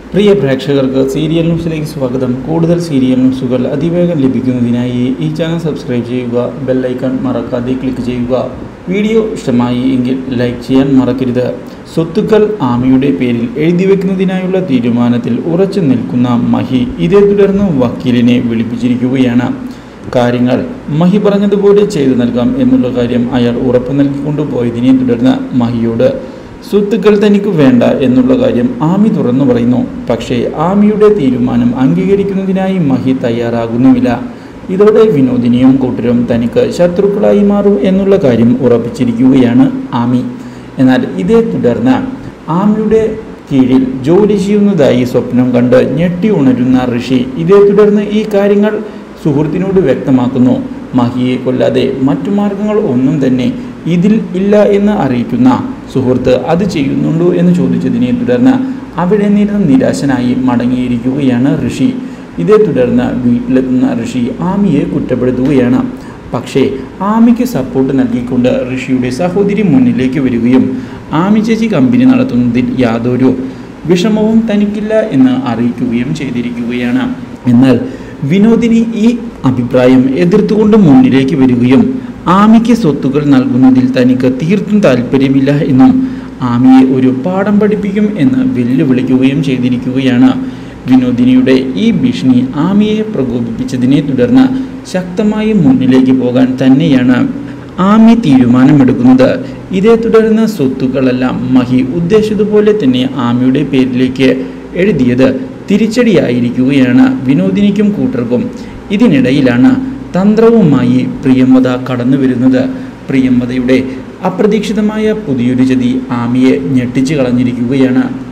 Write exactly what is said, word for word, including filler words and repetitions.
പ്രിയ പ്രേക്ഷകർക്ക് സീരിയൽ ന്യൂസിലേക്ക് സ്വാഗതം. കൂടുതൽ സീരിയൽ ന്യൂസുകൾ അതിവേഗം ലഭിക്കുന്നതിനായി ഈ ചാനൽ സബ്സ്ക്രൈബ് ചെയ്യുക, ബെൽ ഐക്കൺ മറക്കാതെ ക്ലിക്ക് ചെയ്യുക. വീഡിയോ ഇഷ്ടമായി എങ്കിൽ ലൈക്ക് ചെയ്യാൻ മറക്കരുത്. സ്വത്തുക്കൾ ആമിയുടെ പേരിൽ എഴുതി വെക്കുന്നതിനായുള്ള തീരുമാനത്തിൽ ഉറച്ചു നിൽക്കുന്ന മഹി ഇതേ തുടർന്ന് വക്കീലിനെ വിളിപ്പിച്ചിരിക്കുകയാണ്. കാര്യങ്ങൾ മഹി പറഞ്ഞതുപോലെ ചെയ്തു നൽകാം എന്നുള്ള കാര്യം അയാൾ ഉറപ്പ് നൽകിക്കൊണ്ടുപോയതിനെ തുടർന്ന് മഹിയോട് സ്വത്തുക്കൾ തനിക്ക് വേണ്ട എന്നുള്ള കാര്യം ആമി തുറന്നു പറയുന്നു. പക്ഷേ ആമിയുടെ തീരുമാനം അംഗീകരിക്കുന്നതിനായി മഹി തയ്യാറാകുന്നുമില്ല. ഇതോടെ വിനോദിനിയും കൂട്ടരും തനിക്ക് ശത്രുക്കളായി മാറും എന്നുള്ള കാര്യം ഉറപ്പിച്ചിരിക്കുകയാണ് ആമി. എന്നാൽ ഇതേ തുടർന്ന് ആമിയുടെ കീഴിൽ ജോലി ചെയ്യുന്നതായി സ്വപ്നം കണ്ട് ഞെട്ടി ഉണരുന്ന ഋഷി ഇതേ തുടർന്ന് ഈ കാര്യങ്ങൾ സുഹൃത്തിനോട് വ്യക്തമാക്കുന്നു. മഹിയെ കൊല്ലാതെ മറ്റു മാർഗങ്ങൾ ഒന്നും തന്നെ ഇതിൽ ഇല്ല എന്ന് അറിയിക്കുന്ന സുഹൃത്ത് അത് ചെയ്യുന്നുണ്ടോ എന്ന് ചോദിച്ചതിനെ തുടർന്ന് അവിടെ നിന്ന് നിരാശനായി മടങ്ങിയിരിക്കുകയാണ് ഋഷി. ഇതേ തുടർന്ന് വീട്ടിലെത്തുന്ന ഋഷി ആമിയെ കുറ്റപ്പെടുത്തുകയാണ്. പക്ഷേ ആമിക്ക് സപ്പോർട്ട് നൽകിക്കൊണ്ട് ഋഷിയുടെ സഹോദരി മുന്നിലേക്ക് വരികയും ആമി ചേച്ചി കമ്പനി നടത്തുന്നതിൽ യാതൊരു വിഷമവും തനിക്കില്ല എന്ന് അറിയിക്കുകയും ചെയ്തിരിക്കുകയാണ്. എന്നാൽ വിനോദിനി ഈ അഭിപ്രായം എതിർത്തുകൊണ്ട് മുന്നിലേക്ക് വരികയും ആമിക്ക് സ്വത്തുക്കൾ നൽകുന്നതിൽ തനിക്ക് തീർത്തും താല്പര്യമില്ല എന്നും ആമിയെ ഒരു പാഠം പഠിപ്പിക്കും എന്ന് വെല്ലുവിളിക്കുകയും ചെയ്തിരിക്കുകയാണ്. വിനോദിനിയുടെ ഈ ഭീഷണി ആമിയെ പ്രകോപിപ്പിച്ചതിനെ തുടർന്ന് ശക്തമായി മുന്നിലേക്ക് പോകാൻ തന്നെയാണ് ആമി തീരുമാനമെടുക്കുന്നത്. ഇതേ തുടർന്ന് സ്വത്തുക്കളെല്ലാം മഹി ഉദ്ദേശിച്ചതുപോലെ തന്നെ ആമിയുടെ പേരിലേക്ക് എഴുതിയത് തിരിച്ചടിയായിരിക്കുകയാണ് വിനോദിനിക്കും കൂട്ടർക്കും. ഇതിനിടയിലാണ് തന്ത്രവുമായി പ്രിയംവദ കടന്നു വരുന്നത്. പ്രിയംവദയുടെ അപ്രതീക്ഷിതമായ പുതിയൊരു ചതി ആമിയെ ഞെട്ടിച്ചു കളഞ്ഞിരിക്കുകയാണ്.